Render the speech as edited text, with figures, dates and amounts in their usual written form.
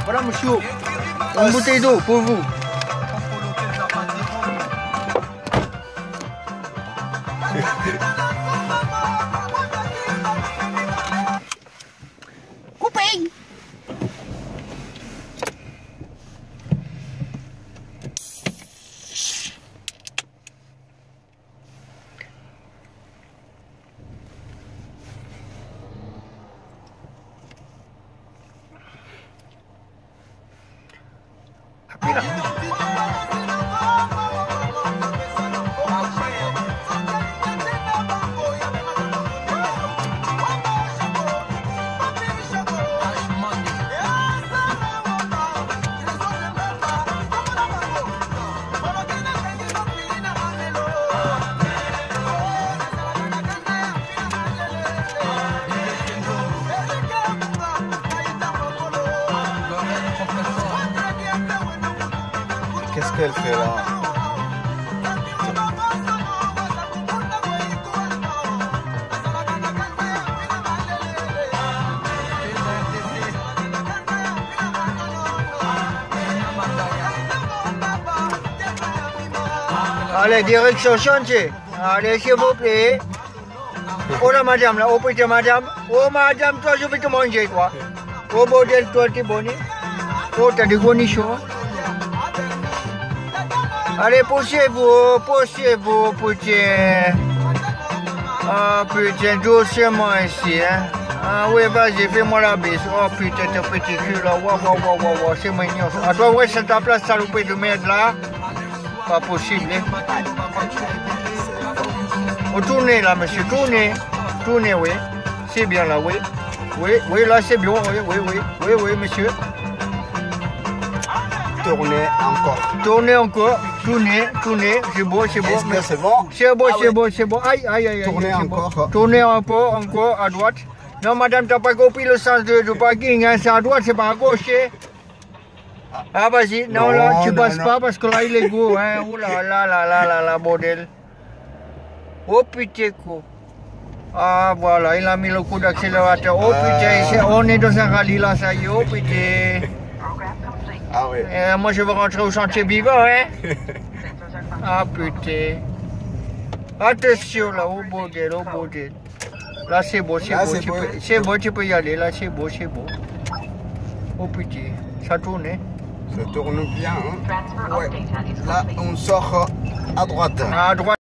Voilà, monsieur. Une bouteille d'eau pour vous. Coupé. Qu'est-ce qu'elle fait là? Allez, direction chantier. Allez, s'il vous plaît. Oh là, madame, là, oh putain, madame. Oh, madame, toi, je vais te manger, toi. Oh, bordel, toi, t'es bonne. Oh, t'as des cornichons. Allez, poussez-vous, putain. Ah, putain, doucement ici, hein. Ah, oui, vas-y, fais-moi la bise. Oh, putain, ton petit cul, là. Waouh, c'est mignon. Ah, toi, ouais, c'est ta place, salopé de merde, là. Pas possible, hein. Oh, tournez, là, monsieur, tournez. Tournez, oui. C'est bien, là, oui. Oui, là, c'est bien, oui, monsieur. Tournez encore. Tournez encore. Tournez. C'est beau. Est-ce que c'est bon? C'est bon. Aïe. Tournez encore. Bon. Tournez encore, à droite. Non, madame, t'as pas compris le sens du parking, hein. C'est à droite, c'est pas à gauche, hein. Ah, vas-y. Non, là, tu passes pas parce que là, il est gros, hein. Oh là, bordel. Oh, putain, quoi. Ah, voilà, il a mis le coup d'accélérateur. Oh, putain, on est dans un rallye, là, ça y est. Oh, putain. Ah oui. Moi, je veux rentrer au chantier vivant, hein. Ah, putain. Attention, là, au bordel. Là, c'est beau. Tu peux y aller, là, c'est beau. Oh, putain, ça tourne, hein. Ça tourne bien, hein. Ouais. Là, on sort à droite. À droite.